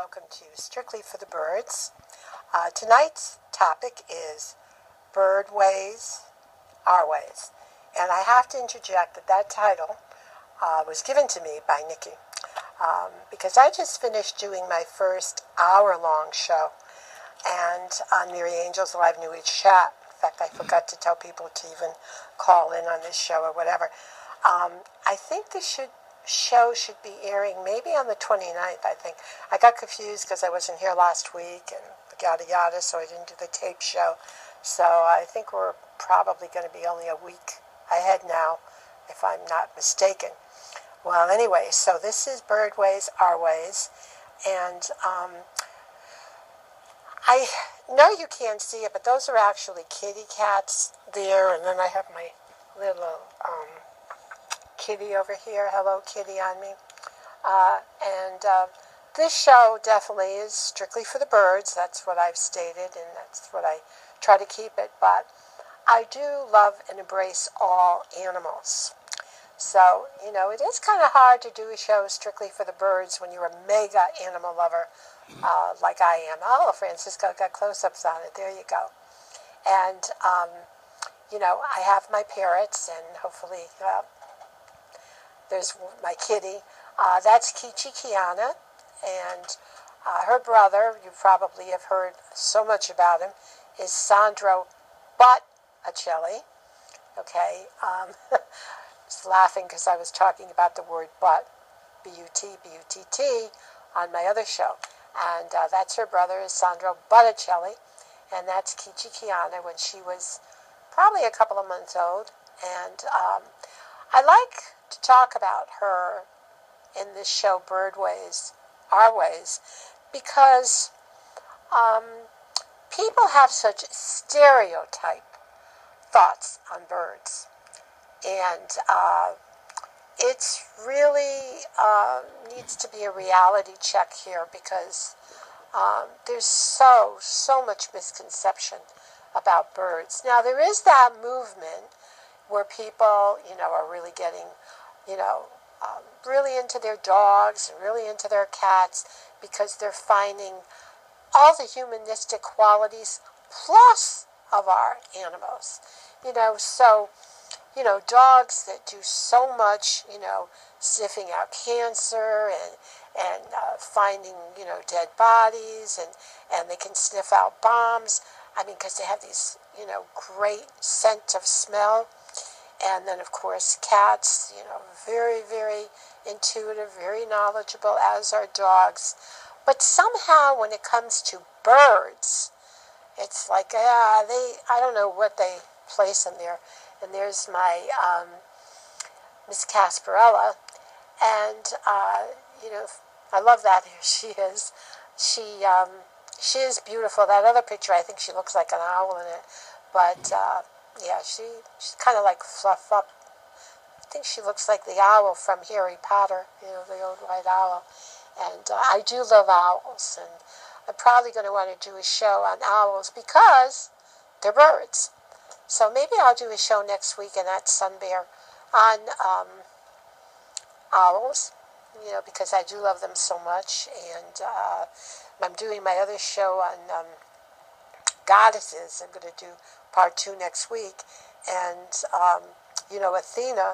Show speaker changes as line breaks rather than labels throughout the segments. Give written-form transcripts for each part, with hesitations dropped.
welcome to Strictly for the Birds. Tonight's topic is Bird Ways, Our Ways. And I have to interject that title was given to me by Nikki because I just finished doing my first hour-long show and on Mary Angel's Live New Age Chat. In fact, I forgot to tell people to even call in on this show or whatever. I think this show should be airing maybe on the 29th, I think. I got confused because I wasn't here last week and yada yada, so I didn't do the tape show. So I think we're probably going to be only a week ahead now, if I'm not mistaken. Well, anyway, so this is Bird Ways, Our Ways, and I know you can't see it, but those are actually kitty cats there, and then I have my little kitty over here. Hello, kitty on me. This show definitely is strictly for the birds. That's what I've stated, and that's what I try to keep it. But I do love and embrace all animals. So, it is kind of hard to do a show strictly for the birds when you're a mega animal lover like I am. Oh, Francisco got close-ups on it. There you go. And, I have my parrots, and hopefully there's my kitty. That's Kichi Kiana, and her brother, you probably have heard so much about him, is Sandro Botticelli. Okay, I was laughing because I was talking about the word butt, B-U-T, B-U-T-T, on my other show. And that's her brother, is Sandro Botticelli, and that's Kichi Kiana when she was probably a couple of months old. And I like to talk about her in this show, Bird Ways, Our Ways, because people have such stereotype thoughts on birds. And it's really needs to be a reality check here because there's so much misconception about birds. Now, there is that movement where people, are really getting, really into their dogs and really into their cats because they're finding all the humanistic qualities plus of our animals. So, dogs that do so much, sniffing out cancer and finding, dead bodies, and they can sniff out bombs. I mean, because they have these, great scent of smell. And then, of course, cats, very, very intuitive, very knowledgeable, as are dogs. But somehow when it comes to birds, it's like, I don't know what they place in there. And there's my Miss Casparella. And, I love that. Here she is. She is beautiful. That other picture, I think she looks like an owl in it. But, yeah, she's kind of like fluff up. I think she looks like the owl from Harry Potter, the old white owl. And I do love owls. And I'm probably going to want to do a show on owls because they're birds. So maybe I'll do a show next week, and that's Sun Bear, on owls, because I do love them so much. And I'm doing my other show on goddesses. I'm going to do part 2 next week. And, Athena,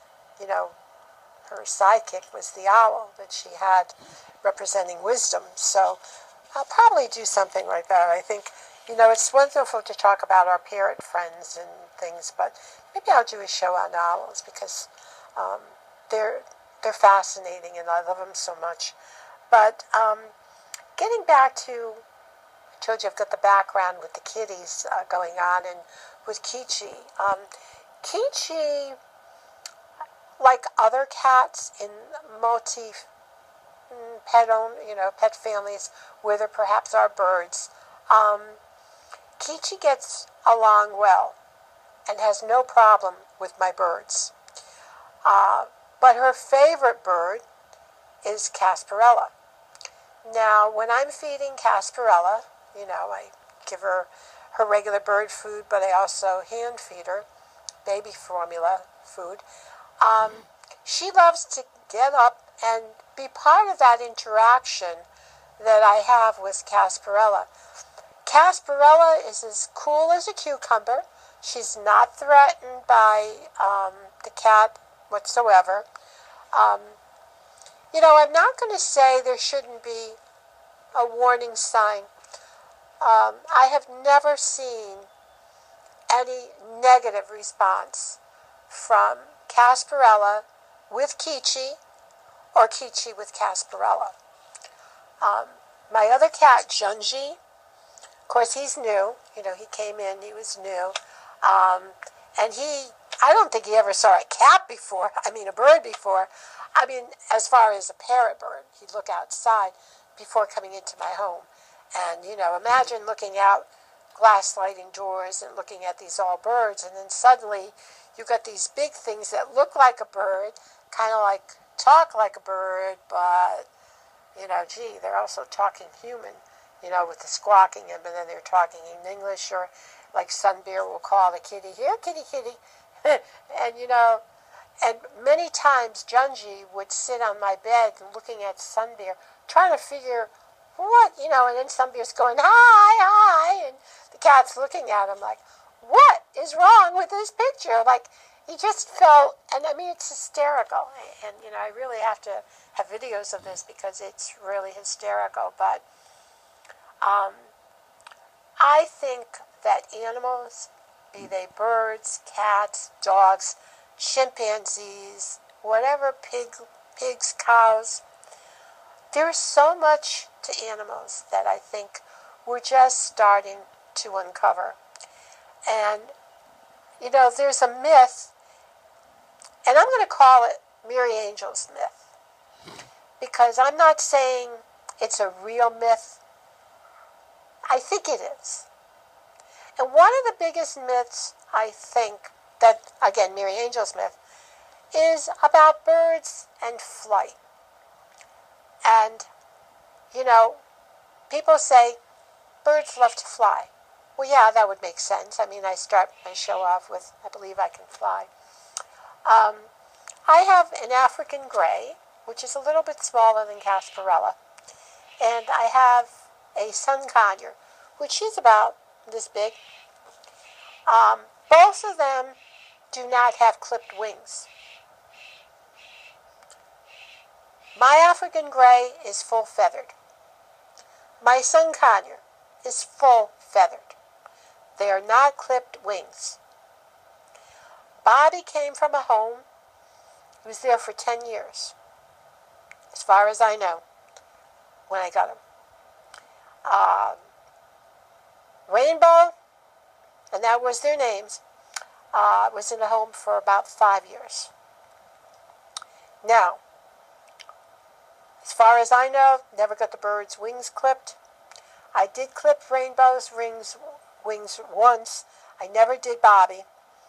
her sidekick was the owl that she had representing wisdom. So I'll probably do something like that. I think, it's wonderful to talk about our parrot friends and things, but maybe I'll do a show on owls because they're fascinating and I love them so much. But getting back to, I told you I've got the background with the kitties going on, and with Kichi. Kichi, like other cats in pet families where there perhaps are birds, Kichi gets along well and has no problem with my birds. But her favorite bird is Casparella. Now, when I'm feeding Casparella, I give her regular bird food, but I also hand feed her baby formula food. She loves to get up and be part of that interaction that I have with Casparella. Casparella is as cool as a cucumber. She's not threatened by the cat whatsoever. I'm not going to say there shouldn't be a warning sign. I have never seen any negative response from Casparella with Kichi or Kichi with Casparella. My other cat, Junji, of course, he's new. He came in, he was new. And I don't think he ever saw a cat before, a bird before. As far as a parrot bird, he'd look outside before coming into my home. And, imagine looking out, glass sliding doors, and looking at these all birds, and then suddenly you've got these big things that look like a bird, kind of like talk like a bird, but, they're also talking human, with the squawking, and then they're talking in English, or like Sunbear will call the kitty, here, kitty, kitty. And, and many times Junji would sit on my bed looking at Sunbear, trying to figure what, and then Sunbear's going, hi, hi, and the cat's looking at him like, what is wrong with this picture? Like, he just felt, and it's hysterical, and, I really have to have videos of this because it's really hysterical, but I think that animals, be they birds, cats, dogs, chimpanzees, whatever, pigs, cows, there's so much to animals that I think we're just starting to uncover. And, there's a myth, and I'm going to call it Mary Angel's myth, because I'm not saying it's a real myth. I think it is. And one of the biggest myths, I think, that, again, Mary Angel's myth, is about birds and flight. And, people say birds love to fly. Well, yeah, that would make sense. I start my show off with, I believe I can fly. I have an African gray, which is a little bit smaller than Casparella. And I have a sun conure, which is about this big. Both of them do not have clipped wings. My African gray is full feathered. My sun conure is full feathered. They are not clipped wings. Bobby came from a home. He was there for 10 years, as far as I know, when I got him. Rainbow, and that was their names, was in a home for about 5 years. Now, as far as I know, never got the bird's wings clipped. I did clip Rainbow's wings once. I never did Bobby.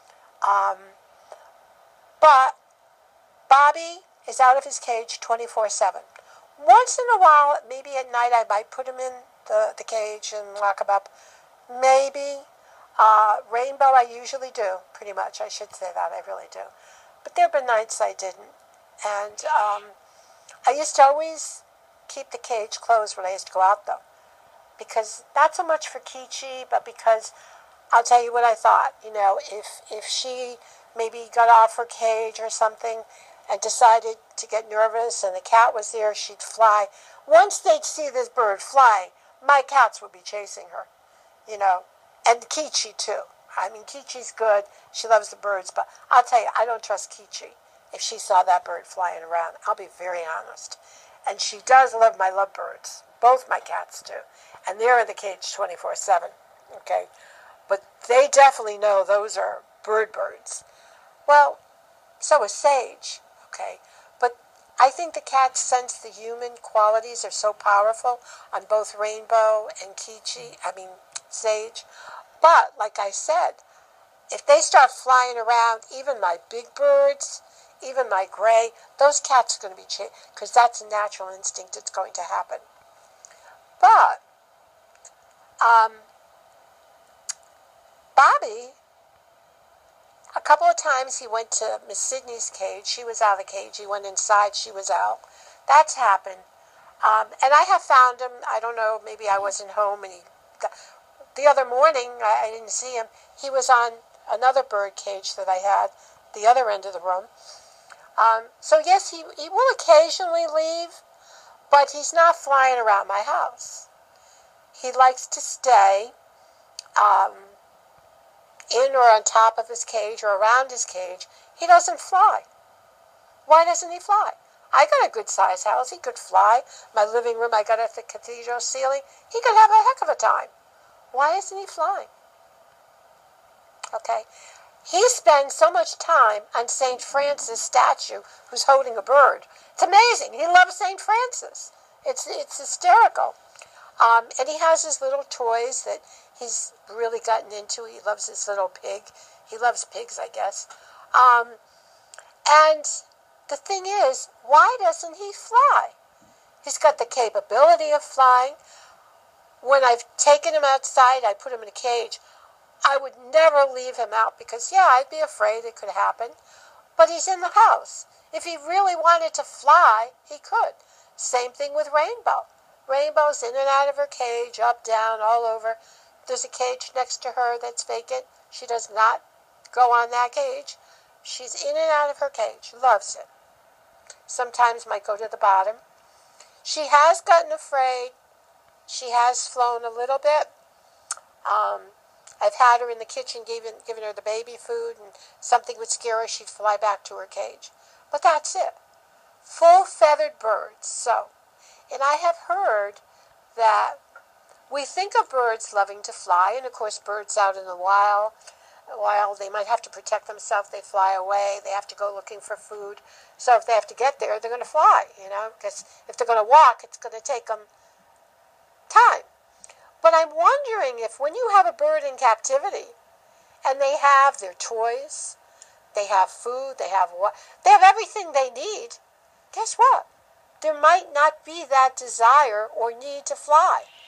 But Bobby is out of his cage 24/7. Once in a while, maybe at night, I might put him in the cage and lock him up. Maybe. Rainbow, I usually do, pretty much. I should say that, I really do. But there have been nights I didn't. And I used to always keep the cage closed when I used to go out, though. Because not so much for Kichi, but because I'll tell you what I thought. If she maybe got off her cage or something and decided to get nervous and the cat was there, she'd fly. Once they'd see this bird flying, my cats would be chasing her, And Kichi, too. Kichi's good. She loves the birds. But I'll tell you, I don't trust Kichi if she saw that bird flying around. I'll be very honest. And she does love my lovebirds. Both my cats do. And they're in the cage 24/7. Okay? But they definitely know those are birds. Well, so is Sage. Okay? But I think the cats sense the human qualities are so powerful on both Rainbow and Sage. But, like I said, if they start flying around, even my big birds, even my gray, those cats are going to be chased, because that's a natural instinct. It's going to happen. But, Bobby, a couple of times he went to Miss Sydney's cage. She was out of the cage. He went inside. She was out. That's happened. And I have found him. I don't know, maybe I wasn't home and the other morning I didn't see him. He was on another bird cage that I had, the other end of the room. So yes, he will occasionally leave, but he's not flying around my house. He likes to stay in or on top of his cage or around his cage. He doesn't fly. Why doesn't he fly? I got a good-sized house. He could fly. My living room, I got a thick cathedral ceiling. He could have a heck of a time. Why isn't he flying? Okay. He spends so much time on St. Francis statue who's holding a bird. It's amazing. He loves St. Francis. It's hysterical. And he has his little toys that he's really gotten into. He loves his little pig. He loves pigs, I guess. And the thing is, why doesn't he fly? He's got the capability of flying. When I've taken him outside, I put him in a cage. I would never leave him out because, yeah, I'd be afraid it could happen. But he's in the house. If he really wanted to fly, he could. Same thing with Rainbow. Rainbow's in and out of her cage, up, down, all over. There's a cage next to her that's vacant. She does not go on that cage. She's in and out of her cage. Loves it. Sometimes might go to the bottom. She has gotten afraid. She has flown a little bit. I've had her in the kitchen giving her the baby food, and something would scare her, she'd fly back to her cage. But that's it. Full-feathered birds. So, and I have heard that we think of birds loving to fly, and of course birds out in the wild, they might have to protect themselves. They fly away. They have to go looking for food. So if they have to get there, they're going to fly, because if they're going to walk, it's going to take them time. But I'm wondering if when you have a bird in captivity and they have their toys, they have food, they have everything they need, guess what? There might not be that desire or need to fly.